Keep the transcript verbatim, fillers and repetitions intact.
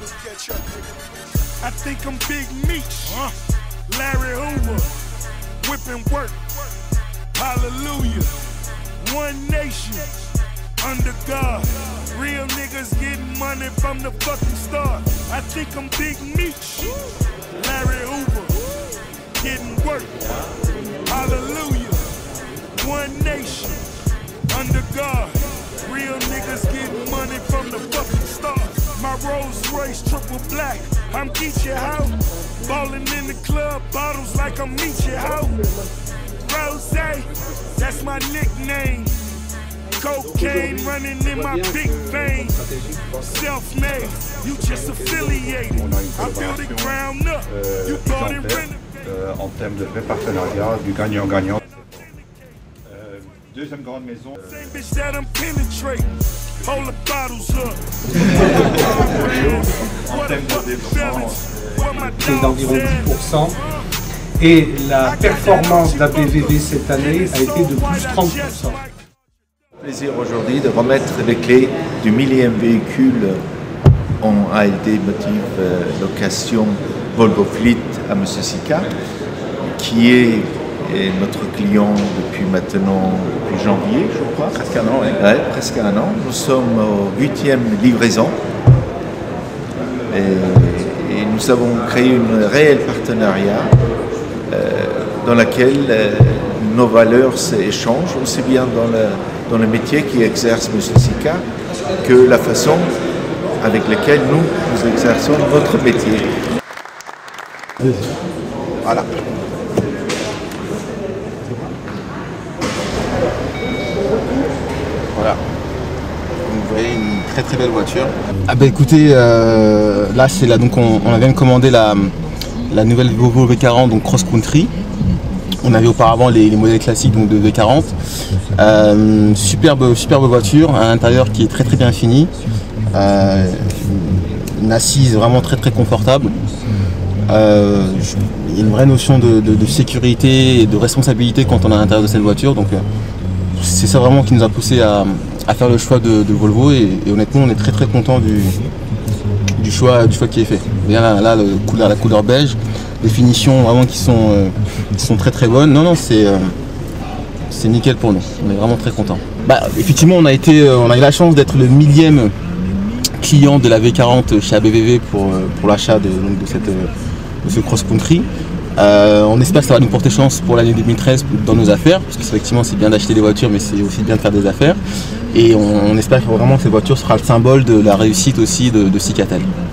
I think I'm Big Meech, huh? Larry Hoover, whipping work, hallelujah. One nation, under God. Real niggas getting money from the fucking start. I think I'm Big Meech, Larry Hoover, getting work, hallelujah. One nation, under God. Real niggas getting money from the fucking start. My Rolls Royce triple black, I'm Geechee How. Ballin' in the club, bottles like I'm Meechee How. Rose, that's my nickname. Cocaine running in my big vein. Self-made, you just affiliated. I built it ground up, you bought it rented. En termes de vrai partenariat, du gagnant-gagnant. Euh, deuxième grande maison. Same bitch that I'm penetrating. Hold the bottles up. En termes de développement, c'est d'environ dix pour cent. Et la performance d'A B V V cette année a été de plus trente pour cent. Plaisir aujourd'hui de remettre les clés du millième véhicule en A L D motif euh, location Volvo Fleet à Monsieur Sika, qui est, est notre client depuis maintenant depuis janvier, je crois. Presque un an, oui. Ouais, presque un an. Nous sommes aux huitième livraison et, et nous avons créé une réelle partenariat euh, dans laquelle euh, nos valeurs s'échangent aussi bien dans le, dans le métier qui exerce Monsieur Sika que la façon avec laquelle nous, nous exerçons notre métier. Voilà. Voilà. Vous voyez une très très belle voiture. Ah bah écoutez, euh, là c'est là donc on, on vient de commander la, la nouvelle Volvo V quarante donc cross country. On avait auparavant les, les modèles classiques donc de V quarante. Euh, superbe, superbe voiture, à l'intérieur qui est très très bien fini. Euh, une assise vraiment très très confortable. Euh, il y a une vraie notion de, de, de sécurité et de responsabilité quand on est à l'intérieur de cette voiture. Donc euh, c'est ça vraiment qui nous a poussé à, à faire le choix de, de Volvo et, et honnêtement on est très très content du, du, choix, du choix qui est fait. Bien là, là le couleur, la couleur beige, les finitions vraiment qui sont, euh, qui sont très très bonnes. Non non c'est euh, c'est nickel pour nous. On est vraiment très content. Bah, effectivement on a été, euh, on a eu la chance d'être le millième client de la V quarante chez A B V V pour, pour l'achat de, de, cette, de ce cross-country. Euh, on espère que ça va nous porter chance pour l'année deux mille treize dans nos affaires, parce qu'effectivement c'est bien d'acheter des voitures mais c'est aussi bien de faire des affaires. Et on, on espère vraiment que cette voiture sera le symbole de la réussite aussi de, de Sikatel.